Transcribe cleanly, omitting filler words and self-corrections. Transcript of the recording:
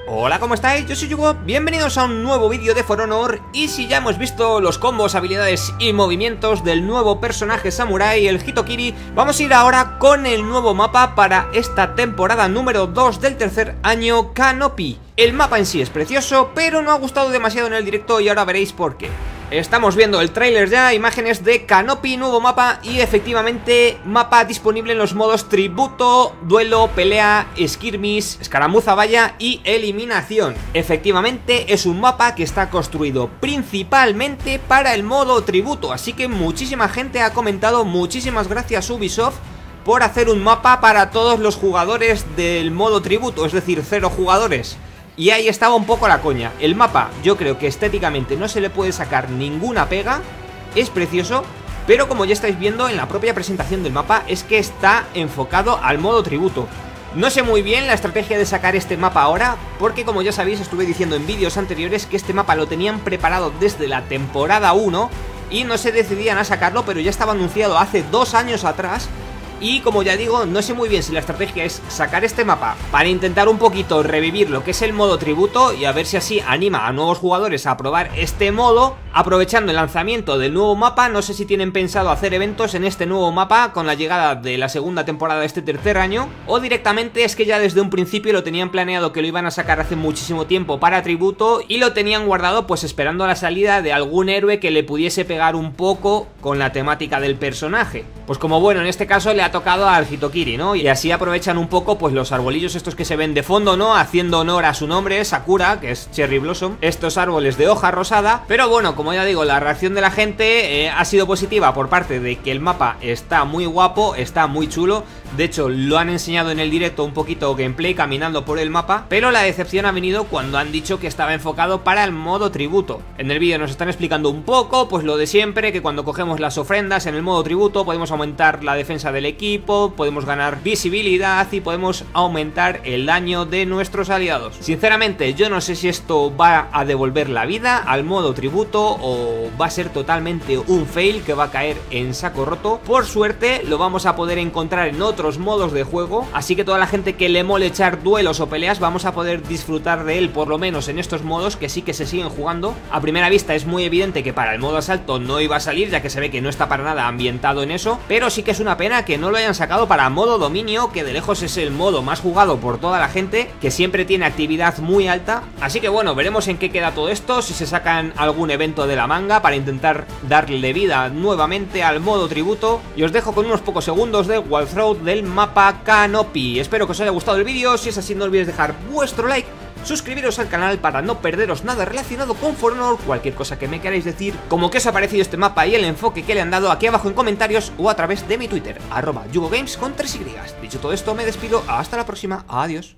Hola, ¿cómo estáis? Yo soy Yugo, bienvenidos a un nuevo vídeo de For Honor. Y si ya hemos visto los combos, habilidades y movimientos del nuevo personaje samurai, el Hitokiri, vamos a ir ahora con el nuevo mapa para esta temporada número 2 del tercer año, Canopy. El mapa en sí es precioso, pero no ha gustado demasiado en el directo y ahora veréis por qué. Estamos viendo el tráiler ya, imágenes de Canopy, nuevo mapa, y efectivamente mapa disponible en los modos tributo, duelo, pelea, skirmish, escaramuza valla y eliminación. Efectivamente es un mapa que está construido principalmente para el modo tributo, así que muchísima gente ha comentado, muchísimas gracias Ubisoft por hacer un mapa para todos los jugadores del modo tributo, es decir, 0 jugadores. Y ahí estaba un poco la coña. El mapa yo creo que estéticamente no se le puede sacar ninguna pega, es precioso, pero como ya estáis viendo en la propia presentación del mapa es que está enfocado al modo tributo. No sé muy bien la estrategia de sacar este mapa ahora, porque como ya sabéis estuve diciendo en vídeos anteriores que este mapa lo tenían preparado desde la temporada 1 y no se decidían a sacarlo, pero ya estaba anunciado hace 2 años atrás. Y como ya digo, no sé muy bien si la estrategia es sacar este mapa para intentar un poquito revivir lo que es el modo tributo y a ver si así anima a nuevos jugadores a probar este modo, aprovechando el lanzamiento del nuevo mapa. No sé si tienen pensado hacer eventos en este nuevo mapa con la llegada de la segunda temporada de este tercer año, o directamente es que ya desde un principio lo tenían planeado que lo iban a sacar hace muchísimo tiempo para tributo y lo tenían guardado pues esperando a la salida de algún héroe que le pudiese pegar un poco con la temática del personaje. Pues como bueno, en este caso le ha tocado al Hitokiri, ¿no? Y así aprovechan un poco pues los arbolillos estos que se ven de fondo, ¿no? Haciendo honor a su nombre, Sakura, que es Cherry Blossom, estos árboles de hoja rosada. Pero bueno, como ya digo, la reacción de la gente ha sido positiva por parte de que el mapa está muy guapo, está muy chulo. De hecho, lo han enseñado en el directo un poquito gameplay caminando por el mapa, pero la decepción ha venido cuando han dicho que estaba enfocado para el modo tributo. En el vídeo nos están explicando un poco, pues lo de siempre, que cuando cogemos las ofrendas en el modo tributo podemos aumentar la defensa del equipo, podemos ganar visibilidad y podemos aumentar el daño de nuestros aliados. Sinceramente, yo no sé si esto va a devolver la vida al modo tributo o va a ser totalmente un fail que va a caer en saco roto. Por suerte, lo vamos a poder encontrar en otros modos de juego, así que toda la gente que le mole echar duelos o peleas vamos a poder disfrutar de él, por lo menos en estos modos que sí que se siguen jugando. A primera vista es muy evidente que para el modo asalto no iba a salir, ya que se ve que no está para nada ambientado en eso, pero sí que es una pena que no lo hayan sacado para modo dominio, que de lejos es el modo más jugado por toda la gente, que siempre tiene actividad muy alta. Así que bueno, veremos en qué queda todo esto, si se sacan algún evento de la manga para intentar darle vida nuevamente al modo tributo. Y os dejo con unos pocos segundos de walkthrough del mapa Canopy. Espero que os haya gustado el vídeo, si es así no olvidéis dejar vuestro like, suscribiros al canal para no perderos nada relacionado con For Honor, cualquier cosa que me queráis decir, como que os ha parecido este mapa y el enfoque que le han dado, aquí abajo en comentarios o a través de mi Twitter, @YugoGames con 3 Y. Dicho todo esto, me despido, hasta la próxima, adiós.